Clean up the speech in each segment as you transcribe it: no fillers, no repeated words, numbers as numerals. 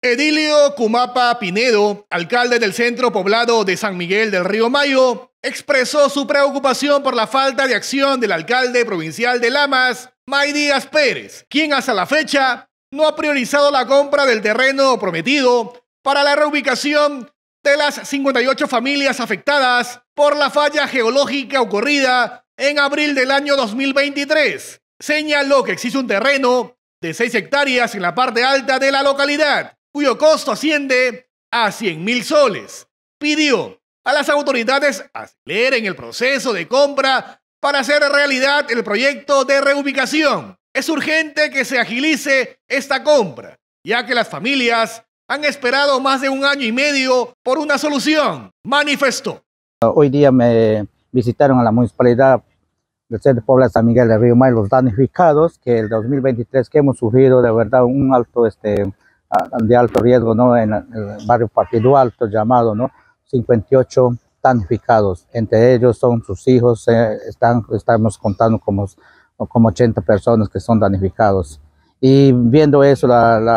Edilio Cumapa Pinedo, alcalde del centro poblado de San Miguel del Río Mayo, expresó su preocupación por la falta de acción del alcalde provincial de Lamas, May Díaz Pérez, quien hasta la fecha no ha priorizado la compra del terreno prometido para la reubicación de las 58 familias afectadas por la falla geológica ocurrida en abril del año 2023. Señaló que existe un terreno de 6 hectáreas en la parte alta de la localidad, cuyo costo asciende a 100.000 soles. Pidió a las autoridades aceleren el proceso de compra para hacer realidad el proyecto de reubicación. Es urgente que se agilice esta compra, ya que las familias han esperado más de 1 año y medio por una solución, manifestó. Hoy día me visitaron a la municipalidad del centro poblado de San Miguel del Río Mayo los damnificados, que el 2023 que hemos sufrido de verdad un alto de alto riesgo, ¿no? En el barrio Partido Alto llamado, ¿no? 58 damnificados, entre ellos son sus hijos, estamos contando como 80 personas que son damnificados. Y viendo eso,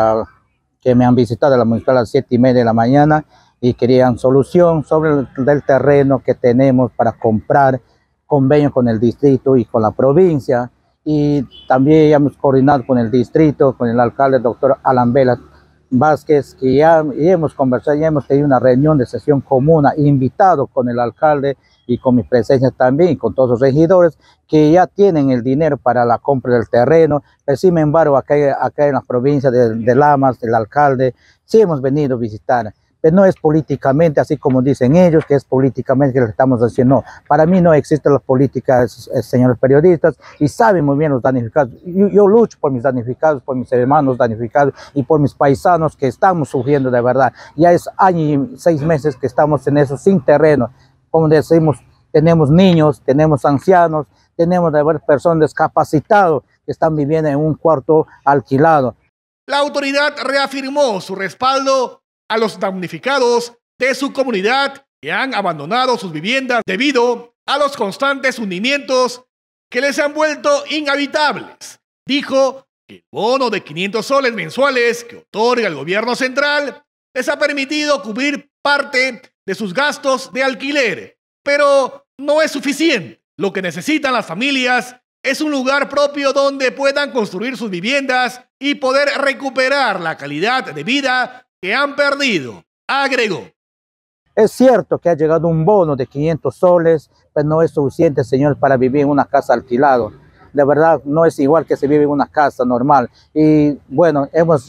que me han visitado a la municipalidad a las 7:30 de la mañana y querían solución sobre el terreno que tenemos para comprar, convenio con el distrito y con la provincia, y también hemos coordinado con el distrito, con el alcalde, el doctor Alan Vela Vázquez, que ya hemos conversado, ya hemos tenido una reunión de sesión común, invitado con el alcalde y con mi presencia también, y con todos los regidores, que ya tienen el dinero para la compra del terreno. Pero sin embargo, acá en la provincia de Lamas, el alcalde, sí hemos venido a visitar. Pero no es políticamente, así como dicen ellos, que es políticamente que le estamos haciendo. No, para mí no existen las políticas, señores periodistas, y saben muy bien los damnificados. Yo lucho por mis damnificados, por mis hermanos damnificados y por mis paisanos que estamos sufriendo de verdad. Ya es 1 año y 6 meses que estamos en eso, sin terreno. Como decimos, tenemos niños, tenemos ancianos, tenemos de verdad personas discapacitadas que están viviendo en un cuarto alquilado. La autoridad reafirmó su respaldo a los damnificados de su comunidad que han abandonado sus viviendas debido a los constantes hundimientos que les han vuelto inhabitables. Dijo que el bono de 500 soles mensuales que otorga el gobierno central les ha permitido cubrir parte de sus gastos de alquiler, pero no es suficiente. Lo que necesitan las familias es un lugar propio donde puedan construir sus viviendas y poder recuperar la calidad de vida que han perdido, agregó. Es cierto que ha llegado un bono de 500 soles, pero no es suficiente, señor, para vivir en una casa alquilada. De verdad, no es igual que se vive en una casa normal. Y bueno,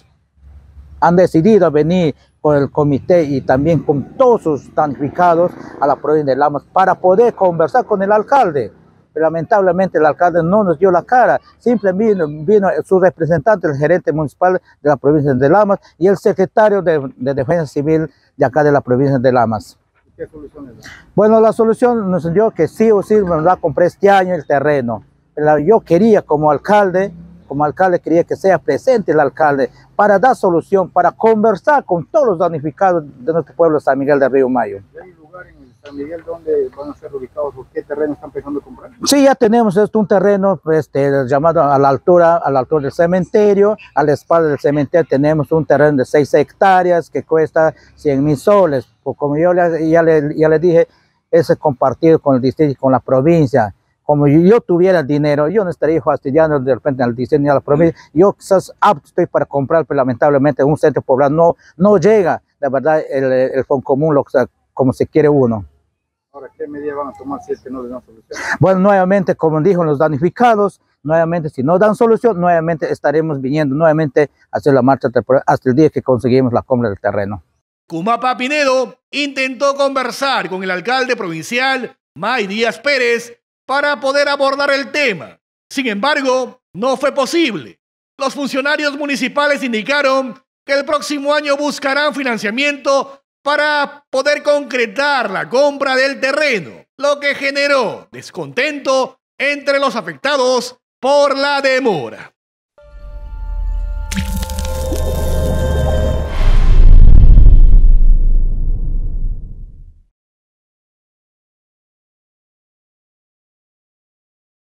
han decidido venir con el comité y también con todos sus damnificados a la provincia de Lamas para poder conversar con el alcalde. Pero lamentablemente el alcalde no nos dio la cara, simplemente vino su representante, el gerente municipal de la provincia de Lamas y el secretario de Defensa Civil de acá de la provincia de Lamas. ¿Qué solución es? Bueno, la solución nos dio que sí o sí nos va a comprar este año el terreno. Pero yo quería como alcalde quería que sea presente el alcalde para dar solución, para conversar con todos los damnificados de nuestro pueblo de San Miguel del Río Mayo. ¿Hay un lugar en San Miguel donde van a ser ubicados o qué terreno están pensando comprar? Sí, ya tenemos un terreno llamado a la altura del cementerio. A la espalda del cementerio tenemos un terreno de 6 hectáreas que cuesta 100.000 soles. Como yo ya le dije, es compartido con el distrito y con la provincia. Como yo tuviera el dinero, yo no estaría fastidiando de repente al distrito ni a la provincia. Yo quizás apto estoy para comprar, pero lamentablemente un centro poblado no llega, de verdad, el fondo común como se quiere uno. Ahora, ¿qué medidas van a tomar si es que no les dan solución? Bueno, nuevamente, como dijo los damnificados, nuevamente, si no dan solución, nuevamente estaremos viniendo nuevamente a hacer la marcha hasta el día que conseguimos la compra del terreno. Cumapa Pinedo intentó conversar con el alcalde provincial, May Díaz Pérez, para poder abordar el tema. Sin embargo, no fue posible. Los funcionarios municipales indicaron que el próximo año buscarán financiamiento para poder concretar la compra del terreno, lo que generó descontento entre los afectados por la demora.